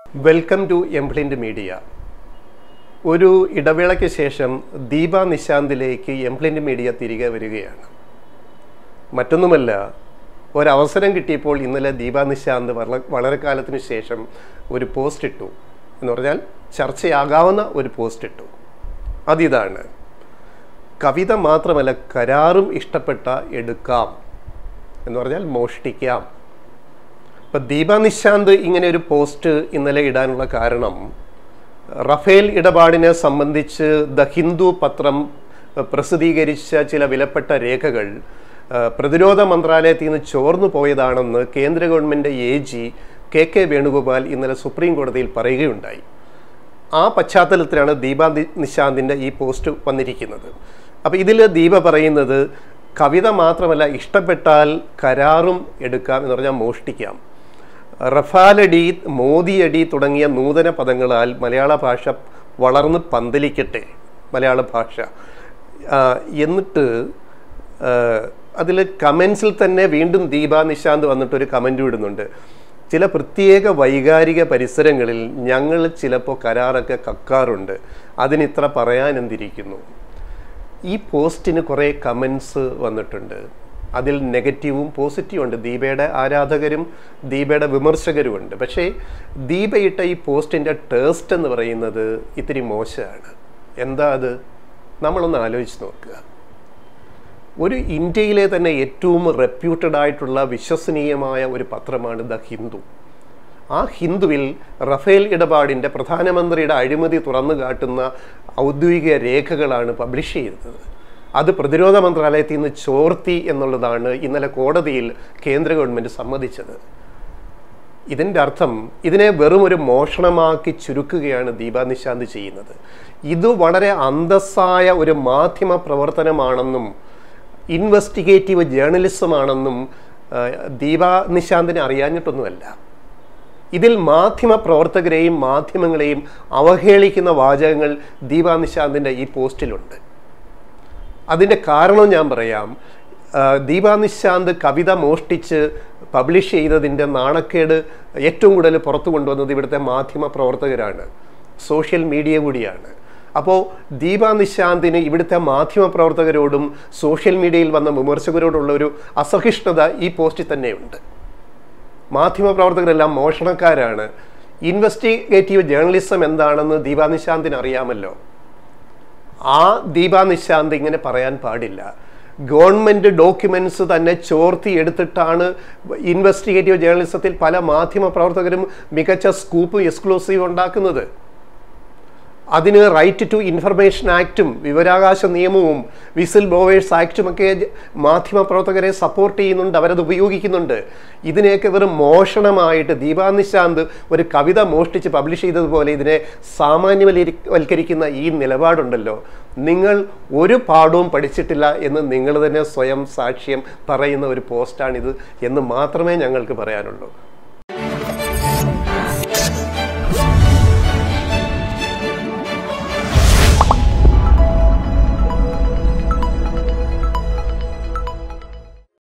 Welcome to എംപ്ലിൻ്റ് media. ഒരു ഇടവേളയ്ക്ക് ശേഷം ദീപ നിശാന്തിലേക്ക് എംപ്ലിൻ്റ് മീഡിയ തിരികെ വരികയാണ്. മറ്റൊന്നുമല്ല, ഒരവസരം കിട്ടിയപ്പോൾ ഇന്നലെ ദീപ നിശാന്ത് വളരെ കാലത്തിന് ശേഷം ഒരു പോസ്റ്റ് ഇട്ടു. എന്ന് പറഞ്ഞാൽ ചർച്ചയാകാവുന്ന ഒരു പോസ്റ്റ് ഇട്ടു. അതിതാണ്: കവിത മാത്രമല്ല, കരാറും ഇഷ്ടപ്പെട്ട എടുക്കാം, എന്ന് പറഞ്ഞാൽ മോഷ്ടിക്കാം. ഇപ്പം ദീപ നിശാന്ത് ഇങ്ങനെ ഒരു പോസ്റ്റ് ഇന്നലെ ഇടാനുള്ള കാരണം, റഫേൽ ഇടപാടിനെ സംബന്ധിച്ച് ദ ഹിന്ദു പത്രം പ്രസിദ്ധീകരിച്ച ചില വിലപ്പെട്ട രേഖകൾ പ്രതിരോധ മന്ത്രാലയത്തിൽ നിന്ന് ചോർന്നു പോയതാണെന്ന് കേന്ദ്ര ഗവൺമെൻറ് AG KK വേണുഗോപാൽ ഇന്നലെ സുപ്രീം കോടതിയിൽ പറയുകയുണ്ടായി. ആ പശ്ചാത്തലത്തിലാണ് ദീപ നിശാന്തിൻ്റെ ഈ പോസ്റ്റ് വന്നിരിക്കുന്നത്. അപ്പോൾ ഇതിൽ ദീപ പറയുന്നത്, കവിത മാത്രമല്ല, ഇഷ്ടപ്പെട്ടാൽ കരാറും എടുക്കാം, എന്ന് പറഞ്ഞാൽ മോഷ്ടിക്കാം. റഫാലടി, മോദിയടി തുടങ്ങിയ നൂതന പദങ്ങളാൽ മലയാള ഭാഷ വളർന്ന് പന്തലിക്കട്ടെ, മലയാള ഭാഷ. എന്നിട്ട് അതിൽ കമൻസിൽ തന്നെ വീണ്ടും ദീപ നിശാന്ത് വന്നിട്ടൊരു കമൻറ്റ് വിടുന്നുണ്ട്: ചില പ്രത്യേക വൈകാരിക പരിസരങ്ങളിൽ ഞങ്ങൾ ചിലപ്പോൾ കരാറൊക്കെ കക്കാറുണ്ട്, അതിനിത്ര പറയാൻ എന്തിരിക്കുന്നു. ഈ പോസ്റ്റിന് കുറേ കമൻസ് വന്നിട്ടുണ്ട്. അതിൽ നെഗറ്റീവും പോസിറ്റീവും ഉണ്ട്. ദീപയുടെ ആരാധകരും ദീപയുടെ വിമർശകരും ഉണ്ട്. പക്ഷേ ദീപയിട്ട ഈ പോസ്റ്റിൻ്റെ ടേസ്റ്റ് എന്ന് പറയുന്നത് ഇത്തിരി മോശമാണ്. എന്താ അത്? നമ്മളൊന്ന് ആലോചിച്ച് നോക്കുക. ഒരു ഇന്ത്യയിലെ തന്നെ ഏറ്റവും റെപ്യൂട്ടഡ് ആയിട്ടുള്ള വിശ്വസനീയമായ ഒരു പത്രമാണ് ദ ഹിന്ദു. ആ ഹിന്ദുവിൽ റഫേൽ ഇടപാടിൻ്റെ പ്രധാനമന്ത്രിയുടെ അഴിമതി തുറന്നു കാട്ടുന്ന ഔദ്യോഗിക രേഖകളാണ് പബ്ലിഷ് ചെയ്തത്. അത് പ്രതിരോധ മന്ത്രാലയത്തിൽ നിന്ന് ചോർത്തി എന്നുള്ളതാണ് ഇന്നലെ കോടതിയിൽ കേന്ദ്ര ഗവൺമെൻറ് സമ്മതിച്ചത്. ഇതിൻ്റെ അർത്ഥം ഇതിനെ വെറും ഒരു മോഷണമാക്കി ചുരുക്കുകയാണ് ദീപ നിശാന്ത് ചെയ്യുന്നത്. ഇത് വളരെ അന്തസ്സായ ഒരു മാധ്യമ പ്രവർത്തനമാണെന്നും ഇൻവെസ്റ്റിഗേറ്റീവ് ജേർണലിസമാണെന്നും ദീപ നിശാന്തിനെ അറിയാഞ്ഞിട്ടൊന്നുമല്ല. ഇതിൽ മാധ്യമ പ്രവർത്തകരെയും മാധ്യമങ്ങളെയും അവഹേളിക്കുന്ന വാചകങ്ങൾ ദീപ നിശാന്തിൻ്റെ ഈ പോസ്റ്റിലുണ്ട്. അതിൻ്റെ കാരണം ഞാൻ പറയാം. ദീപ നിശാന്ത് കവിത മോഷ്ടിച്ച് പബ്ലിഷ് ചെയ്തതിൻ്റെ നാണക്കേട് ഏറ്റവും കൂടുതൽ പുറത്തു കൊണ്ടുവന്നത് ഇവിടുത്തെ മാധ്യമ പ്രവർത്തകരാണ്, സോഷ്യൽ മീഡിയ കൂടിയാണ്. അപ്പോൾ ദീപ നിശാന്തിന് ഇവിടുത്തെ മാധ്യമ പ്രവർത്തകരോടും സോഷ്യൽ മീഡിയയിൽ വന്ന വിമർശകരോടുള്ള ഒരു അസഹിഷ്ണുത ഈ പോസ്റ്റിൽ തന്നെയുണ്ട്. മാധ്യമ പ്രവർത്തകരെല്ലാം മോഷണക്കാരാണ്. ഇൻവെസ്റ്റിഗേറ്റീവ് ജേർണലിസം എന്താണെന്ന് ദീപ നിശാന്തിന് അറിയാമല്ലോ. ആ ദീപ നിശാന്ത് ഇങ്ങനെ പറയാൻ പാടില്ല. ഗവൺമെൻറ് ഡോക്യുമെൻറ്റ്സ് തന്നെ ചോർത്തി എടുത്തിട്ടാണ് ഇൻവെസ്റ്റിഗേറ്റീവ് ജേർണലിസത്തിൽ പല മാധ്യമ പ്രവർത്തകരും മികച്ച സ്കൂപ്പും എക്സ്ക്ലൂസീവ് ഉണ്ടാക്കുന്നത്. അതിന് റൈറ്റ് ടു ഇൻഫർമേഷൻ ആക്റ്റും വിവരാവകാശ നിയമവും വിസിൽ ബ്ലോവേഴ്സ് ആക്റ്റുമൊക്കെ മാധ്യമ പ്രവർത്തകരെ സപ്പോർട്ട് ചെയ്യുന്നുണ്ട്, അവരത് ഉപയോഗിക്കുന്നുണ്ട്. ഇതിനെയൊക്കെ വെറും മോഷണമായിട്ട് ദീപ നിശാന്ത് ഒരു കവിത മോഷ്ടിച്ച് പബ്ലിഷ് ചെയ്തതുപോലെ ഇതിനെ സാമാന്യവൽക്കരിക്കുന്ന ഈ നിലപാടുണ്ടല്ലോ, നിങ്ങൾ ഒരു പാഠവും പഠിച്ചിട്ടില്ല എന്ന് നിങ്ങൾ തന്നെ സ്വയം സാക്ഷ്യം പറയുന്ന ഒരു പോസ്റ്റാണിത് എന്ന് മാത്രമേ ഞങ്ങൾക്ക് പറയാനുള്ളൂ.